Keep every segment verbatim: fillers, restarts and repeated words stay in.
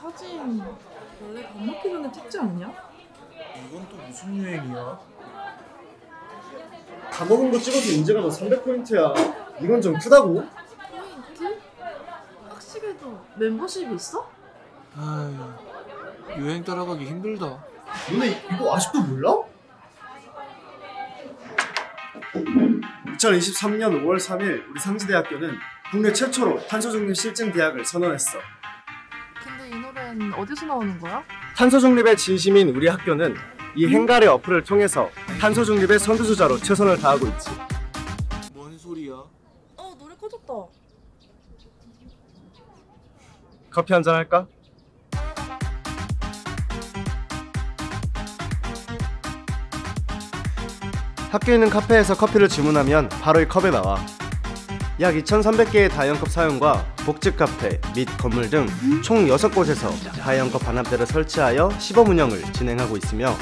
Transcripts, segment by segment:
사진 원래 밥 먹기 전에 찍지 않냐? 이건 또 무슨 유행이야? 다 먹은 거 찍어도 인증가 너 삼백 포인트야. 이건 좀 크다고? 포인트? 학식에도 멤버십이 있어? 아휴, 유행 따라가기 힘들다. 너네 이거 아직도 몰라? 이천이십삼 년 오월 삼일 우리 상지대학교는 국내 최초로 탄소중립 실증 대학을 선언했어. 근데 이 노래는 어디서 나오는 거야? 탄소중립의 진심인 우리 학교는 이 행가래 어플을 통해서 탄소중립의 선두주자로 최선을 다하고 있지. 뭔 소리야? 어, 노래 꺼졌다. 커피 한잔 할까? 학교에 있는 카페에서 커피를 주문하면 바로 이 컵에 나와. 약 이천삼백 개의 다이언컵 사용과 복직 카페 및 건물 등 총 여섯 곳에서 다이언컵 반합대를 설치하여 시범 운영을 진행하고 있으며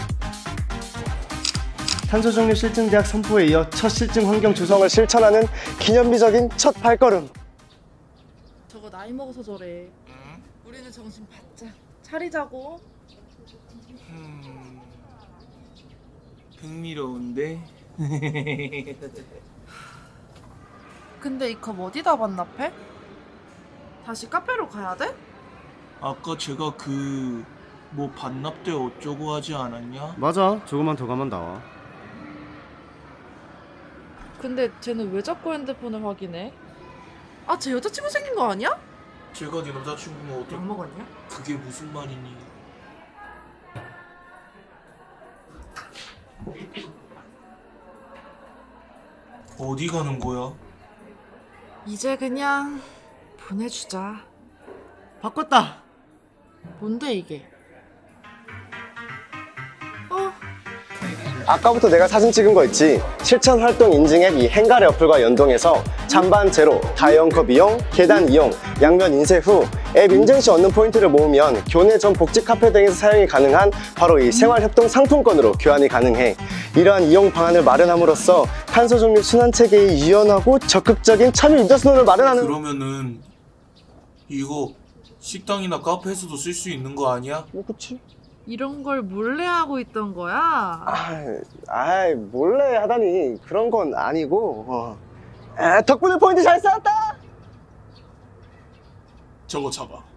탄소중립 실증대학 선포에 이어 첫 실증 환경 조성을 실천하는 기념비적인 첫 발걸음. 저거 나이 먹어서 저래. 응? 우리는 정신 바짝 차리자고. 음... 흥미로운데? 근데 이 컵 어디다 반납해? 다시 카페로 가야 돼? 아까 제가 그... 뭐 반납대 어쩌고 하지 않았냐? 맞아, 조금만 더 가면 나와. 근데 쟤는 왜 자꾸 핸드폰을 확인해? 아, 쟤 여자친구 생긴 거 아니야? 제가 네 남자친구면 어떡... 약 먹었냐? 그게 무슨 말이니? 어디 가는 거야? 이제 그냥 보내주자. 바꿨다. 뭔데 이게? 어? 아까부터 내가 사진 찍은 거 있지? 실천 활동 인증 앱 이 행가래 어플과 연동해서 잔반 제로, 다이언컵 이용, 계단 이용, 양면 인쇄 후 앱 인증 시 얻는 포인트를 모으면 교내 전 복지 카페 등에서 사용이 가능한 바로 이 생활협동 상품권으로 교환이 가능해. 이러한 이용 방안을 마련함으로써 탄소중립 순환체계의 유연하고 적극적인 참여 유저 순환을 마련하는. 그러면은 이거 식당이나 카페에서도 쓸 수 있는 거 아니야? 뭐 그치? 이런 걸 몰래 하고 있던 거야? 아이, 아이 몰래 하다니 그런 건 아니고. 어. 아, 덕분에 포인트 잘 쌓았다. 저거 잡아.